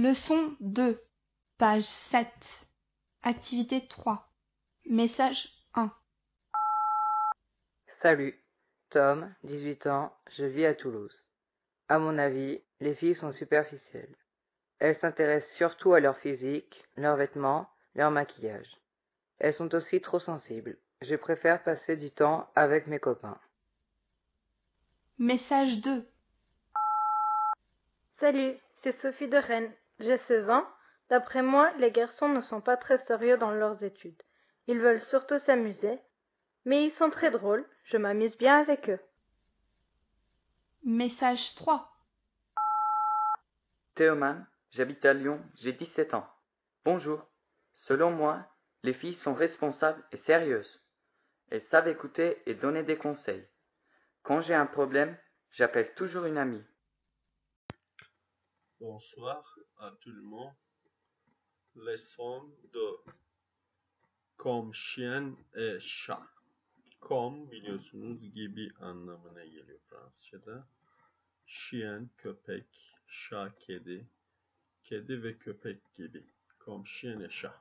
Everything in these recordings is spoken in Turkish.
Leçon 2, page 7, activité 3, message 1. Salut, Tom, 18 ans, je vis à Toulouse. À mon avis, les filles sont superficielles. Elles s'intéressent surtout à leur physique, leurs vêtements, leur maquillage. Elles sont aussi trop sensibles. Je préfère passer du temps avec mes copains. Message 2. Salut, c'est Sophie de Rennes. J'ai 16 ans. D'après moi, les garçons ne sont pas très sérieux dans leurs études. Ils veulent surtout s'amuser, mais ils sont très drôles. Je m'amuse bien avec eux. Message 3. Théoman, j'habite à Lyon, j'ai 17 ans. Bonjour. Selon moi, les filles sont responsables et sérieuses. Elles savent écouter et donner des conseils. Quand j'ai un problème, j'appelle toujours une amie. Bonsoir à tout le monde. Leçon 2. Kom, chien et chat. Kom biliyorsunuz gibi anlamına geliyor Fransızca'da. Chien köpek, chat kedi, kedi ve köpek gibi. Kom, chien et chat.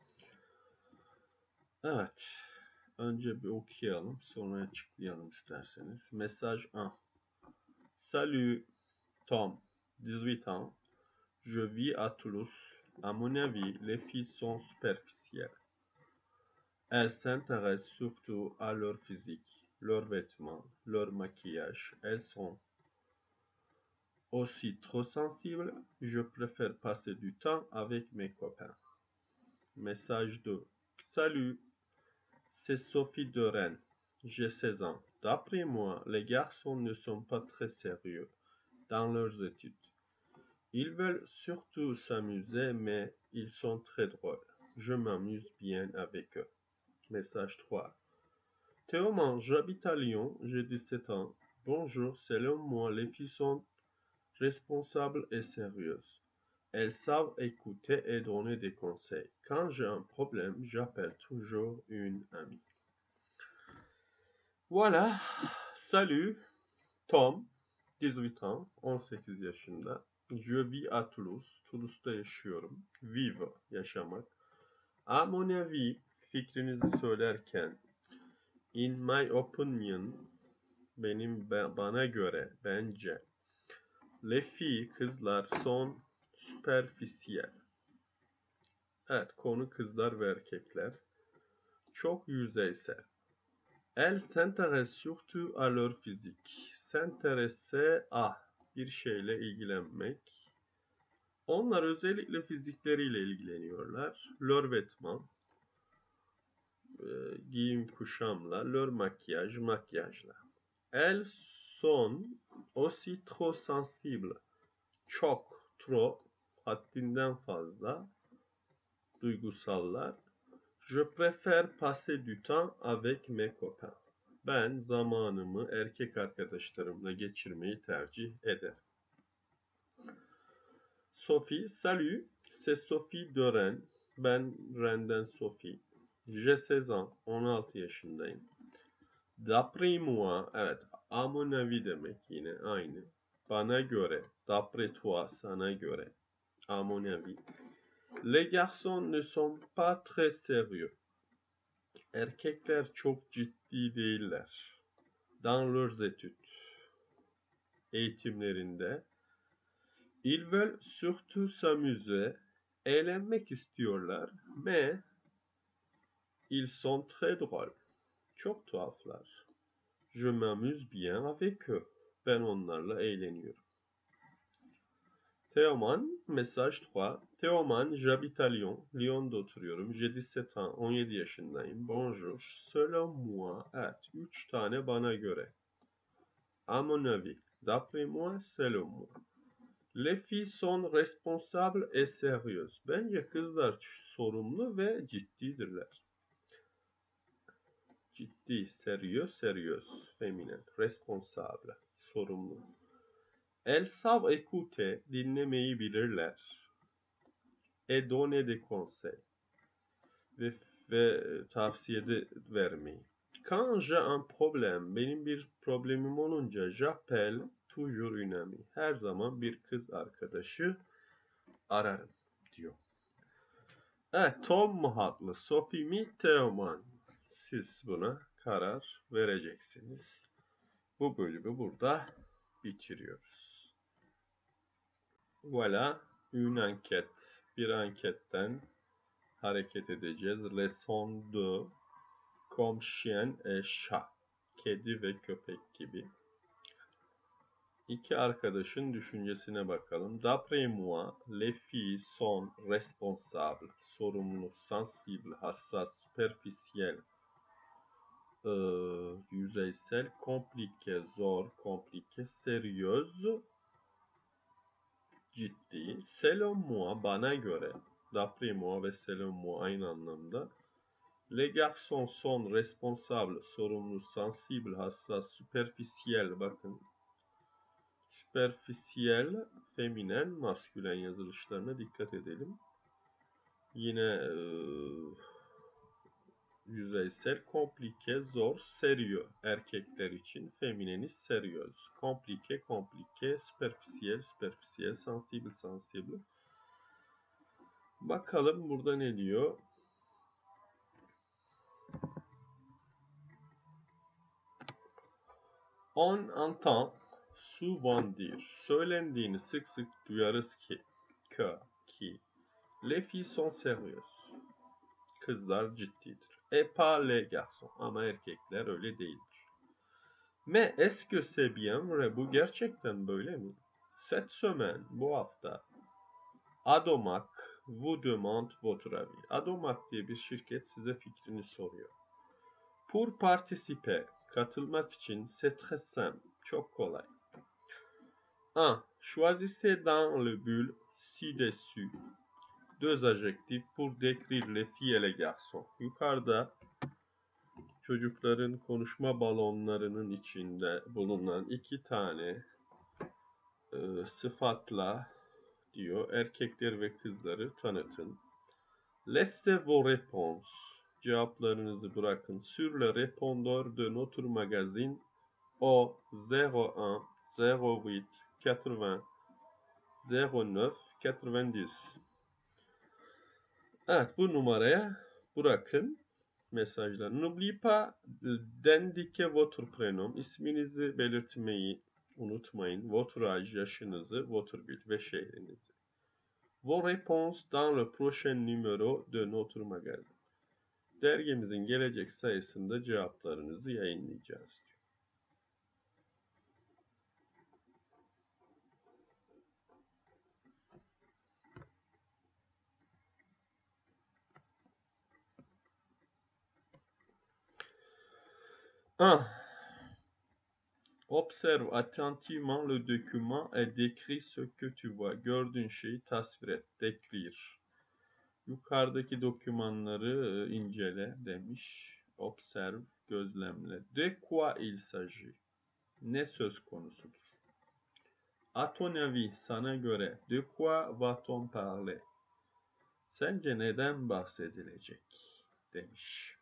Evet. Önce bir okuyalım, sonra açıklayalım isterseniz. Mesaj 1. Salut, Tom, 18 ans. Je vis à Toulouse. À mon avis, les filles sont superficielles. Elles s'intéressent surtout à leur physique, leurs vêtements, leur maquillage. Elles sont aussi trop sensibles. Je préfère passer du temps avec mes copains. Message 2. Salut, c'est Sophie de Rennes. J'ai 16 ans. D'après moi, les garçons ne sont pas très sérieux dans leurs études. Ils veulent surtout s'amuser, mais ils sont très drôles. Je m'amuse bien avec eux. Message 3. Théoman, j'habite à Lyon, j'ai 17 ans. Bonjour, selon moi, les filles sont responsables et sérieuses. Elles savent écouter et donner des conseils. Quand j'ai un problème, j'appelle toujours une amie. Voilà. Salut. Tom, 18 ans, 18 yaşında. Je vis à Toulouse. Toulouse'da yaşıyorum. Vivre, yaşamak. À mon avis, fikrinizi söylerken, in my opinion, bana göre, bence, les filles, kızlar, sont superficielles. Evet, konu kızlar ve erkekler. Çok yüzeysel. Elles s'intéressent surtout à leur physique. S'intéresser à bir şeyle ilgilenmek. Onlar özellikle fizikleriyle ilgileniyorlar. Leur vêtement, giyim kuşamla, leur makyaj, makyajla. Elles sont aussi trop sensibles. Çok, trop, haddinden fazla, duygusallar. Je préfère passer du temps avec mes copains. Ben zamanımı erkek arkadaşlarımla geçirmeyi tercih ederim. Sophie, salut, c'est Sophie de Rennes. Ben Rennes'den Sophie. J'ai 16 ans, 16 yaşındayım. D'après moi, evet, à mon avis demek yine aynı. Bana göre, d'après toi, sana göre. À mon avis. Les garçons ne sont pas très sérieux. Erkekler çok ciddi değiller. Dans leurs études. Eğitimlerinde. Ils veulent surtout s'amuser. Eğlenmek istiyorlar. Mais ils sont très drôles. Çok tuhaflar. Je m'amuse bien avec eux. Ben onlarla eğleniyorum. Théoman, message 3. Théoman, j'habite à Lyon. Lyon'da oturuyorum. J'ai 17 ans, 17 yaşındayım. Bonjour. Selon moi, evet, 3 tane bana göre. À mon avis, d'après moi, selon moi. Les filles sont responsables et sérieuses. Bence kızlar sorumlu ve ciddidirler. Ciddi, sérieux, féminin, responsable, sorumlu. Elles savent écouter, dinlemeyi bilirler. Et donner des conseils. Ve tavsiyede vermeyi. Quand j'ai un problème, benim bir problemim olunca, j'appelle toujours une amie. Her zaman bir kız arkadaşı ararım diyor. Evet, Tom mu haklı, Sophie mi, Teoman mı? Siz buna karar vereceksiniz. Bu bölümü burada bitiriyoruz. Voilà, une enquête. Bir anketten hareket edeceğiz. Leçon 2. Comme chien et chat. Kedi ve köpek gibi. İki arkadaşın düşüncesine bakalım. D'après moi, les filles sont responsables, sorumlu, sensible, hassas, superficiel, yüzeysel, compliqué, zor, compliqué, sérieuse, ciddi. Selon moi, bana göre, d'après moi ve selon moi aynı anlamda. Les garçons sont responsables, sorumlu, sensible, hassas, superficiel, bakın. Superficiel, feminen, maskülen yazılışlarına dikkat edelim. Yine yüzeysel, komplike, zor, sérieux. Erkekler için femineni sérieux. Komplike, komplike, superficiel, superficiel, sensible, sensible. Bakalım burada ne diyor? On entend souvent dire. Söylendiğini sık sık duyarız ki les filles sont sérieuses. Kızlar ciddidir. Et pas les garçons. Ama erkekler öyle değildir. Mais est-ce que c'est bien vrai? Bu gerçekten böyle mi? Cette semaine, bu hafta, Adomac vous demande votre avis. Adomac diye bir şirket size fikrini soruyor. Pour participer, katılmak için, c'est très simple, çok kolay. 1. Choisissez dans le bulle ci-dessus deux adjectifs pour décrire les filles et les garçons. Yukarıda çocukların konuşma balonlarının içinde bulunan iki tane sıfatla diyor erkekler ve kızları tanıtın. Laissez vos réponses. Cevaplarınızı bırakın. Sur le répondeur de notre magazine au 01 08 80 09 90. Evet, bu numaraya bırakın mesajlar. N'oubliez pas d'indiquer votre prénom. İsminizi belirtmeyi unutmayın. Votre âge, yaşınızı, votre ville ve şehrinizi. Vos réponses dans le prochain numéro de notre magazine. Dergimizin gelecek sayısında cevaplarınızı yayınlayacağız. Observe attentivement le document et décris ce que tu vois. Gördüğün şeyi tasvir et, décrire. Yukarıdaki dokümanları incele demiş. Observe, gözlemle. De quoi il s'agit? Ne söz konusudur? À ton avis, sana göre, de quoi va-t-on parler? Sence neden bahsedilecek? Demiş.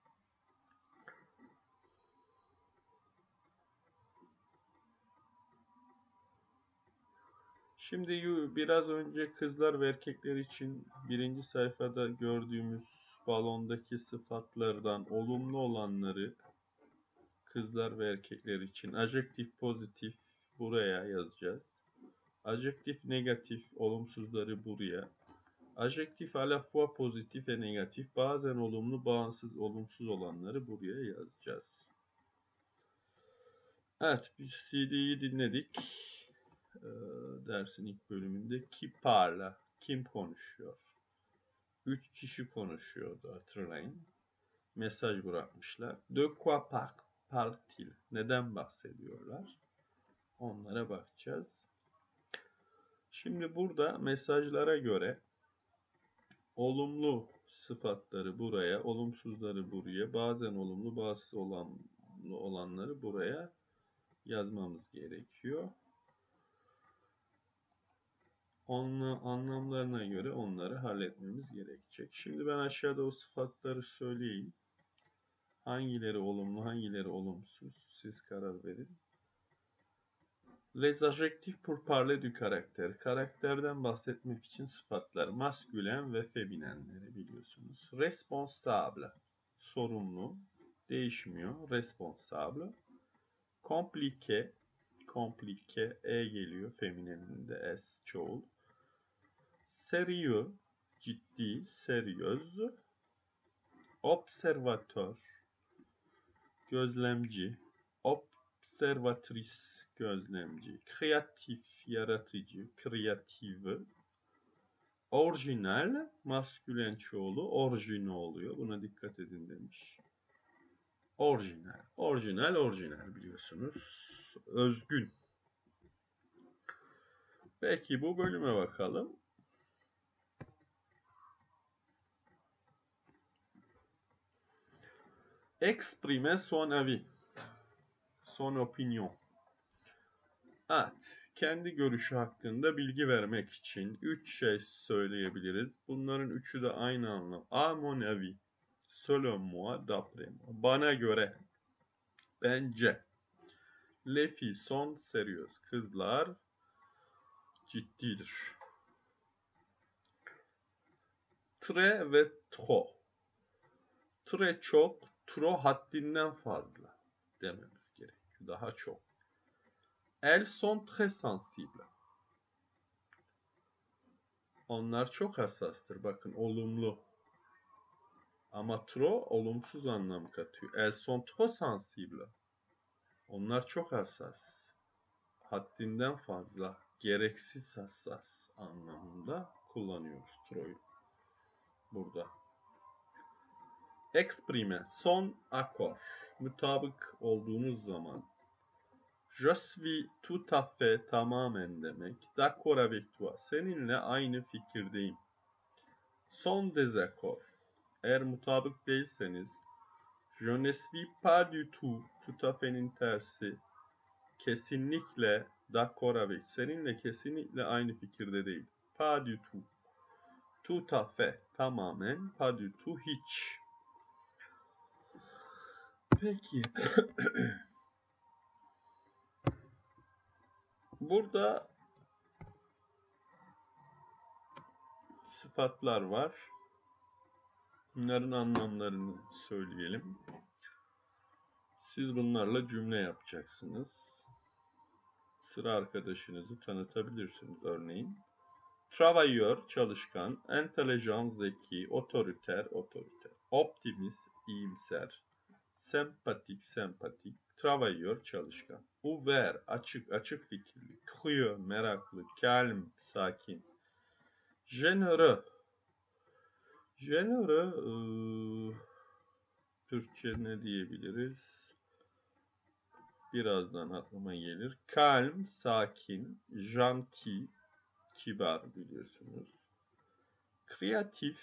Şimdi biraz önce kızlar ve erkekler için birinci sayfada gördüğümüz balondaki sıfatlardan olumlu olanları kızlar ve erkekler için adjektif pozitif buraya yazacağız. Adjektif negatif olumsuzları buraya. Adjektif à la fois pozitif ve negatif bazen olumlu bağımsız olumsuz olanları buraya yazacağız. Evet, bir CD'yi dinledik. Dersin ilk bölümünde qui parle, kim konuşuyor? 3 kişi konuşuyordu, hatırlayın. Mesaj bırakmışlar. De quoi parle-t-il? Neden bahsediyorlar? Onlara bakacağız. Şimdi burada mesajlara göre olumlu sıfatları buraya, olumsuzları buraya, bazen olumlu, bazı olumlu olanları buraya yazmamız gerekiyor. Anlamlarına göre onları halletmemiz gerekecek. Şimdi ben aşağıda o sıfatları söyleyeyim. Hangileri olumlu, hangileri olumsuz siz karar verin. Les adjectifs pour parler du caractère. Karakterden bahsetmek için sıfatlar. Maskülen ve feminenleri biliyorsunuz. Responsable. Sorumlu. Değişmiyor. Responsable. Compliqué. Compliqué. E geliyor. Femineninde S çoğul. Sérieux. Ciddi. Sérieux. Observateur. Gözlemci. Observatrice. Gözlemci. Kreatif, yaratıcı, kreative. Orijinal, maskülen çoğulu, orijine oluyor. Buna dikkat edin demiş. Orijinal, orijinal, orijinal biliyorsunuz. Özgün. Peki bu bölüme bakalım. Exprimer son avis. Son opinion. Evet, kendi görüşü hakkında bilgi vermek için 3 şey söyleyebiliriz. Bunların üçü de aynı anlam. A mon avis, selon moi, d'après moi. Bana göre, bence. Les filles sont sérieuses. Kızlar ciddidir. Très ve trop. Très çok, trop haddinden fazla dememiz gerekiyor. Daha çok. Elles sont très sensibles. Onlar çok hassastır. Bakın olumlu. Ama trop olumsuz anlam katıyor. Elles sont trop sensibles. Onlar çok hassas. Haddinden fazla, gereksiz hassas anlamında kullanıyoruz tro'yu. Burada. Exprime, son akor. Mutabık olduğunuz zaman. Je suis tout à fait, tamamen demek. D'accord avec toi. Seninle aynı fikirdeyim. Son désaccord. Eğer mutabık değilseniz, je ne suis pas du tout, tout à fait'in tersi. Kesinlikle, d'accord avec. Seninle kesinlikle aynı fikirde değil. Pas du tout. Tout à fait, tamamen. Pas du tout, hiç. Peki. Burada sıfatlar var. Bunların anlamlarını söyleyelim. Siz bunlarla cümle yapacaksınız. Sıra arkadaşınızı tanıtabilirsiniz örneğin. Travailleur, çalışkan. Intelligent, zeki. Otoriter, otoriter. Optimist, iyimser. Sempatik, sempatik. Travailleur, çalışkan. Ouvert, açık, açık fikirli. Curieux, meraklı. Calme, sakin. Généreux. Généreux, Türkçe ne diyebiliriz? Birazdan aklıma gelir. Calm, sakin. Gentil, kibar biliyorsunuz. Kreatif,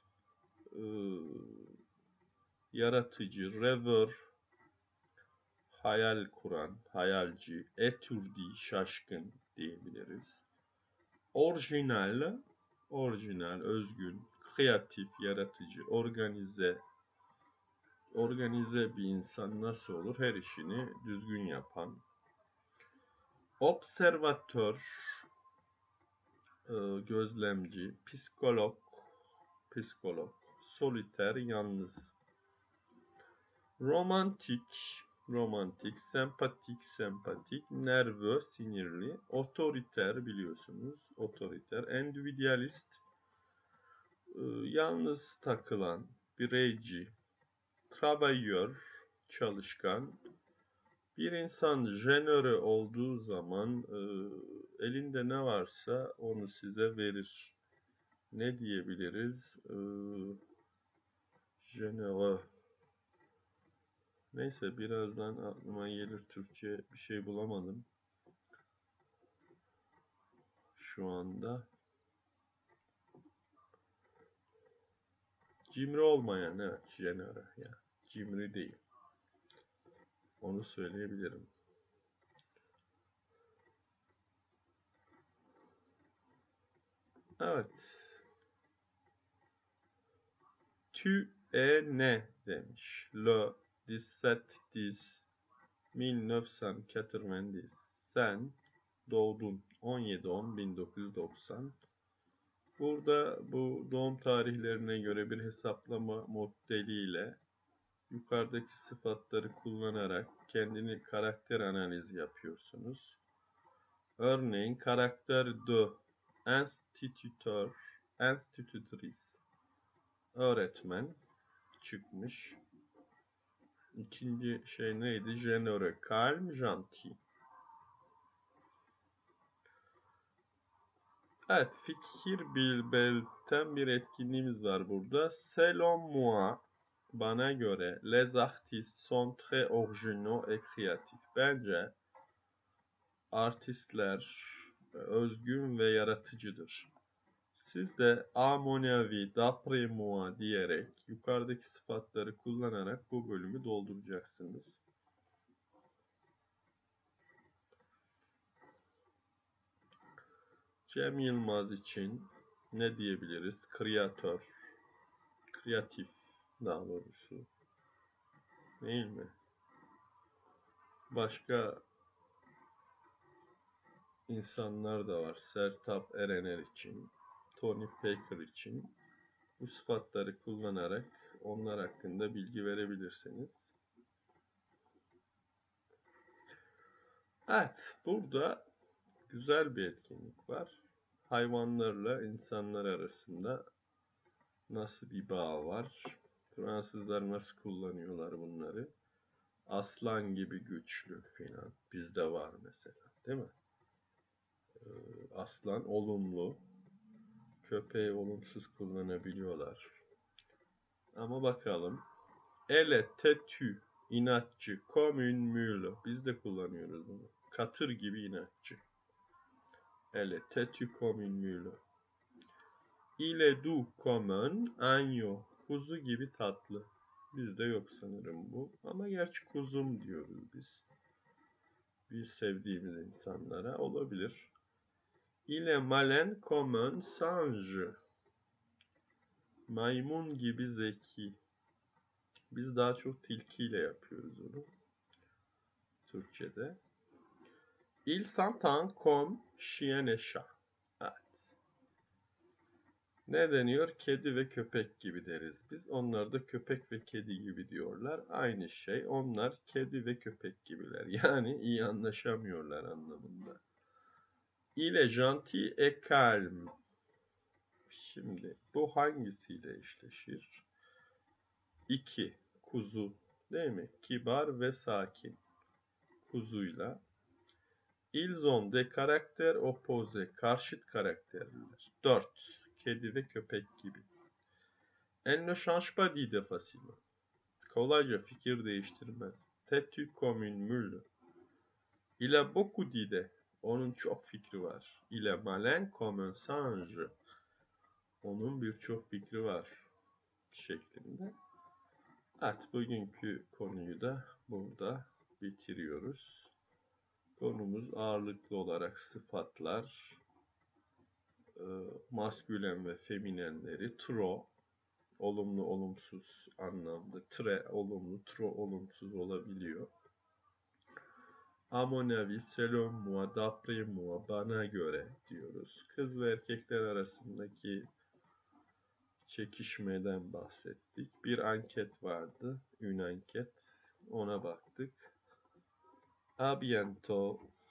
yaratıcı. Rêveur, hayal kuran, hayalci. Étourdi, şaşkın diyebiliriz. Orijinal, orijinal, özgün. Kreatif, yaratıcı. Organize, organize bir insan nasıl olur? Her işini düzgün yapan. Observatör, gözlemci. Psikolog, psikolog. Soliter, yalnız. Romantik, romantik. Sempatik, sempatik. Nervös, sinirli. Otoriter biliyorsunuz. Otoriter. Individualist, yalnız takılan, bireyci. Travailleur, çalışkan. Bir insan jenere olduğu zaman elinde ne varsa onu size verir. Ne diyebiliriz? Jenere. Neyse birazdan aklıma gelir. Türkçe bir şey bulamadım. Şu anda. Cimri olmayan, evet, jenere. Yani cimri değil. Onu söyleyebilirim. Evet. Tu es né demiş. Le 17-10-1990. Sen Doğdun 17-10-1990. Burada bu doğum tarihlerine göre bir hesaplama modeliyle yukarıdaki sıfatları kullanarak kendini karakter analizi yapıyorsunuz. Örneğin karakter de institutör, institutrice, öğretmen çıkmış. İkinci şey neydi? Généreux, calme, gentil. Evet, fikir belirten bir etkinliğimiz var burada. Selon moi, bana göre, les artistes sont très originaux et créatifs. Bence artistler özgün ve yaratıcıdır. Siz de à mon avis, d'après moi diyerek yukarıdaki sıfatları kullanarak bu bölümü dolduracaksınız. Cem Yılmaz için ne diyebiliriz? Kreatör, kreatif daha doğrusu. Değil mi? Başka insanlar da var. Sertab Erener için, Tony Parker için bu sıfatları kullanarak onlar hakkında bilgi verebilirsiniz. Evet, burada güzel bir etkinlik var. Hayvanlarla insanlar arasında nasıl bir bağ var? Fransızlar nasıl kullanıyorlar bunları? Aslan gibi güçlü filan. Bizde var mesela, değil mi? Aslan olumlu. Köpeği olumsuz kullanabiliyorlar. Ama bakalım. Elle têtu, inatçı, comme une mule. Biz de kullanıyoruz bunu. Katır gibi inatçı. Elle têtu comme une mule. Il est doux comme un agneau. Kuzu gibi tatlı. Bizde yok sanırım bu. Ama gerçi kuzum diyoruz biz. Biz sevdiğimiz insanlara olabilir. Il est malin comme un singe. Maymun gibi zeki. Biz daha çok tilkiyle yapıyoruz onu. Türkçe'de. Il s'entend comme chien et chat. Evet. Ne deniyor? Kedi ve köpek gibi deriz biz. Onlar da köpek ve kedi gibi diyorlar. Aynı şey. Onlar kedi ve köpek gibiler. Yani iyi anlaşamıyorlar anlamında. Il est gentil et calme. Şimdi bu hangisiyle eşleşir? 2. Kuzu. Değil mi? Kibar ve sakin. Kuzuyla. Ils ont des caractères opposés. Karşıt karakterliler. 4. Kedi ve köpek gibi. Elle ne change pas d'idée facilement. Kolayca fikir değiştirmez. Têtu comme une mule. Il a beaucoup d'idées. Onun çok fikri var. Il est malin comme un singe. Onun birçok fikri var. Şeklinde. Evet, bugünkü konuyu da burada bitiriyoruz. Konumuz ağırlıklı olarak sıfatlar, maskülen ve feminenleri, tro, olumlu olumsuz anlamda, tre olumlu, tro olumsuz olabiliyor. À mon avis, selon moi, d'après moi, bana göre diyoruz. Kız ve erkekler arasındaki çekişmeden bahsettik. Bir anket vardı, une anket. Ona baktık. À bientôt.